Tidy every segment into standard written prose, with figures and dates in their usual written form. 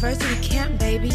University camp, baby.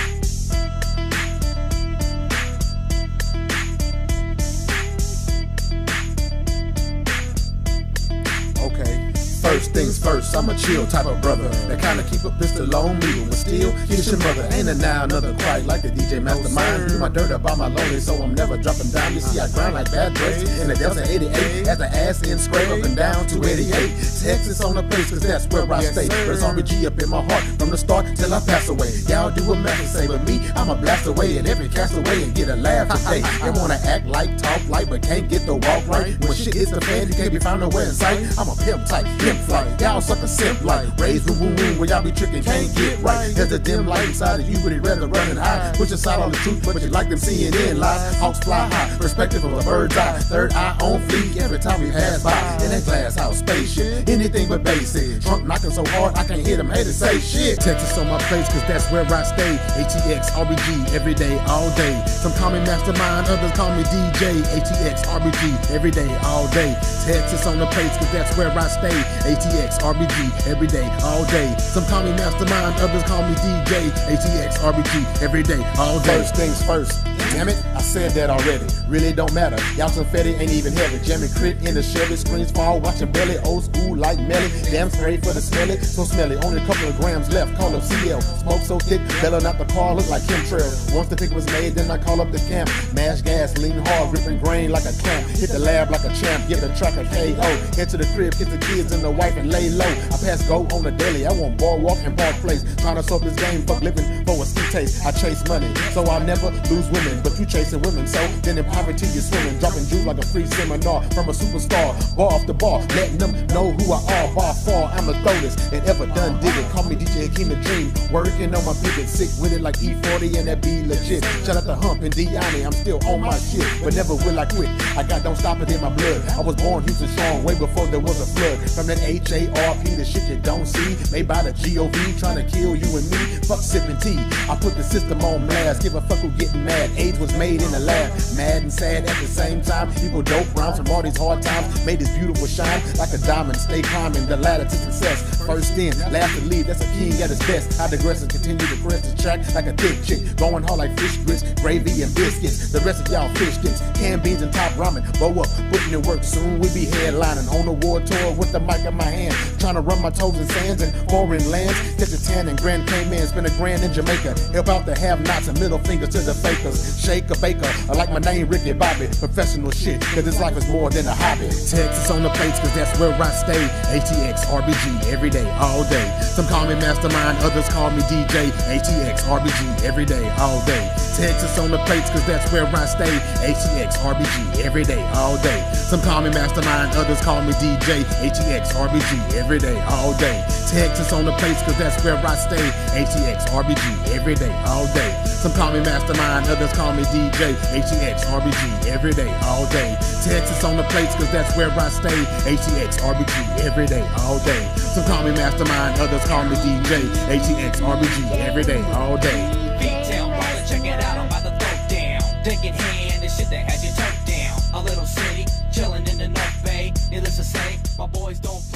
Okay. First things first, I'm a chill type of brother that kinda keep a pistol on me, but still get your mother. Ain't a now another quite like the DJ Mastermind. Do my dirt about my lonely, so I'm never dropping down. You see, I grind like bad boys in the Delta 88 as the ass end scrape up and down to 88. Texas on the place, cause that's where I stay. There's RBG up in my heart from the start till I pass away. Y'all do a math and say, but me, I'ma blast away at every castaway and get a laugh today. They wanna act like, talk like, but can't get the walk right. When shit hits the fan, you can't be found nowhere in sight. I'm a pimp type, pimp flight. Y'all suck a simp like, raised with woo-woo where y'all be tricking, can't get right. There's a dim light inside of you, but he'd rather run and hide. Push aside all the truth, but you like them CNN lies. Hawks fly high, perspective of a bird's eye. Third eye on fleek every time we pass by. In that glass house spaceship, anything but basic. Trunk knocking so hard, I can't hear them haters say shit. Texas on my place, cause that's where I stay. HTX RBG, every day, all day. Some call me Mastermind, others call me DJ. HTX RBG, every day, all day. Texas on the place, cause that's where I stay. HTX RBG, every day, all day. Some call me Mastermind, others call me DJ. HTX RBG, every day, all day. First things first. Damn it, I said that already. Really don't matter. Y'all confetti ain't even heavy. Jamming crit in the Chevy, screens fall, watching belly. Old school like Melly. Damn straight for the smelly, so smelly. Only a couple of grams left. Call up CL. Smoke so thick, bellow out the car, look like chemtrails. Once the pick was made, then I call up the camp. Mash gas, lean hard, ripping grain like a clamp. Hit the lab like a champ, get the track a KO. Head to the crib, kiss the kids and the wife and lay low. I pass go on the daily. I want boardwalk and park place. Trying to sort this game, fuck living for a ski taste. I chase money, so I'll never lose women. But you chasing women, so then in poverty you're swimming. Dropping juice like a free seminar from a superstar. Bar off the bar, letting them know who I are. Bar far, I'ma throw this and ever done did it. Call me DJ Hakeem the Dream. Working on my pivot, sick with it like E40 and that be legit. Shout out to Hump and Deani, I'm still on my shit, but never will I quit. I got don't stop it in my blood. I was born Houston strong way before there was a flood. From that HARP, the shit you don't see, made by the GOV, trying to kill you and me. Fuck sipping tea, I put the system on blast. Give a fuck who getting mad. AIDS was made in the lab, mad and sad at the same time. People dope rounds from all these hard times, made this beautiful shine like a diamond. Stay climbing the ladder to success. First in, last to leave, that's a king at his best. I digress and continue to press the track like a thick chick, going hard like fish grits, gravy and biscuits. The rest of y'all fish sticks, canned beans and top ramen. Bow up, putting in work, soon we be headlining on a war tour with the mic in my hand, trying to run my toes in sands and foreign lands. Catch a tan and Grand Cayman, spend a grand in Jamaica. Help out the have-nots and middle fingers to the fakers. Shake a baker, I like my name Ricky Bobby. Professional shit, cause this life is more than a hobby. Texas on the plates, cause that's where I stay. HTX RBG, every day, all day. Some call me Mastermind, others call me DJ. HTX RBG, every day, all day. Texas on the plates, cause that's where I stay. HTX RBG, every day, all day. Some call me Mastermind, others call me DJ. HTX RBG, every day, all day. Texas on the plates, cause that's where I stay. HTX RBG, every day, all day. Some call me Mastermind, others call me DJ. HTX RBG, every day, all day. Texas on the plates, cause that's where I stay. HTX RBG, every day, all day. Some call me Mastermind, others call me DJ. HTX RBG, every day, all day. V-Town, brother, check it out, I'm about to throw down. Dick in hand, this shit that has you turned down. A little city, chilling in the North Bay. Needless to say, my boys don't play.